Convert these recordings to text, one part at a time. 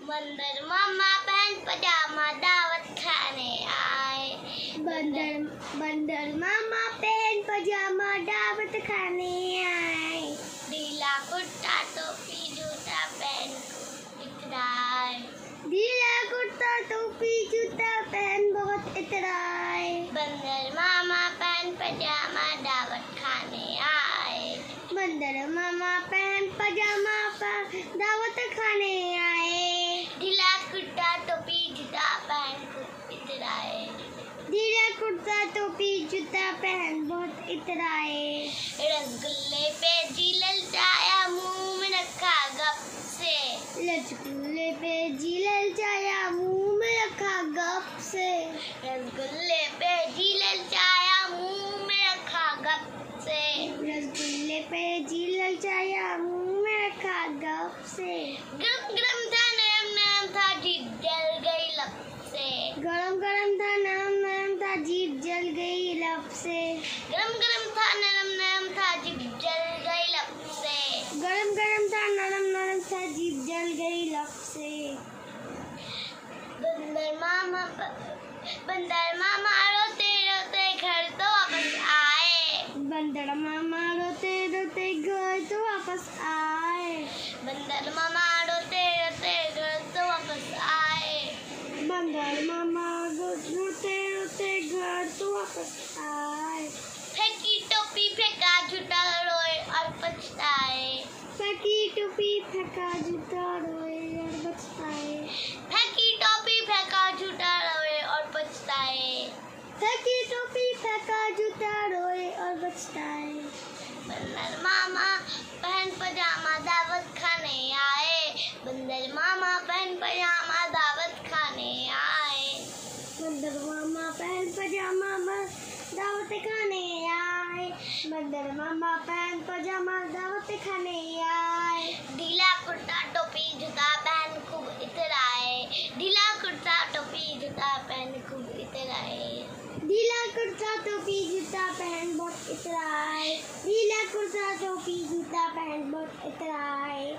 बंदर मामा पहन पजामा दावत खाने आए। बंदर मामा पहन पजामा दावत खाने आए। ढीला कुर्ता टोपी जूता पहन इतराए। ढीला कुर्ता टोपी जूता पहन बहुत इतराए। बंदर मामा पहन पजामा दावत खाने आए। बंदर मामा पहन पजामा दावत खाने आए। ढीला कुर्ता टोपी जूता पहन खूब इतराए। ढीला कुर्ता टोपी जूता पहन बहुत इतराए। रसगुल्ले पे जी ललचाया मुंह में रखा गप से। रसगुल्ले पे जी ललचाया मुंह में रखा गप से। रसगुल्ले पे जी ललचाया मुंह में रखा गप से। रसगुल्ले पे जी ललचाया मुंह में रखा गप से। गरम गरम था नरम नरम था जीभ जल गई लब से। गरम गरम था नरम नरम था जीभ जल गई लब से। गरम गरम था नरम नरम था जीभ जल गई लब से। गरम गरम था नरम नरम था जीभ जल गई लब से। बंदर मामा रोते रोते घर तो वापस आए। बंदर मामा रोते रोते घर तो वापस आए। बंदर मामा रोते रोते घर तो वापस आए। बंदर मामा रोते रोते घर तो वापस आए। फेंकी टोपी फेंका जूता रोए और पछताए। फेंकी टोपी फेंका जूता रोए और पछताए। फेंकी टोपी फेंका जूता रोए और पछताए। फेंकी टोपी फेंका जूता रोए और पछताए। बंदर मामा पहन पजामा दावत खाने आए। बंदर मामा पहन पजामा दावत खाने आए। बंदर मामा पहन पजामा दावत खाने आए। बंदर मामा पहन पजामा दावत खाने आए। ढीला कुर्ता टोपी जूता पहन खूब इतराए। ढीला कुर्ता टोपी जूता पहन खूब इतराए। ढीला कुर्ता टोपी जूता पहन बहुत इतराए। ढीला कुर्ता टोपी जूता पहन बहुत इतराए।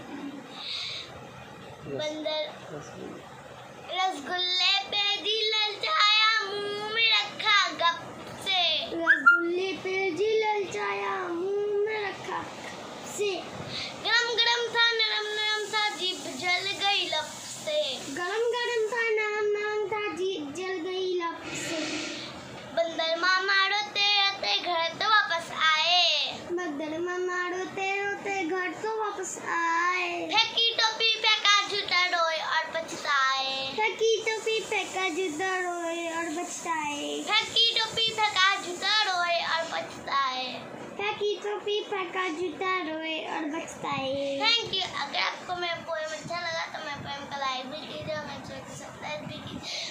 बंदर रसगुल्ले पे जी ललचाया मुंह में रखा गप से। रसगुल्ले पे जी ललचाया मुंह में रखा से। गरम गरम था नरम नरम था जीभ जल गई लब से। गरम गरम था नरम नरम था जीभ जल गई लब से। बंदर मामा रोते रोते घर तो वापस आए। बंदर मामा रोते रोते घर तो वापस आए। फेंकी टोपी फेंका जूता रोए और पछताए। फेंकी टोपी फेंका जूता रोए और पछताए। फेंकी टोपी फेंका जूता रोए और पछताए। फेंकी टोपी फेंका जूता रोए और पछताए। Thank you. अगर आपको मेरा पोएम अच्छा लगा तो मेरे पोएम का लाइक भी कीजिए और मेरे चैनल को सब्सक्राइब भी कीजिए।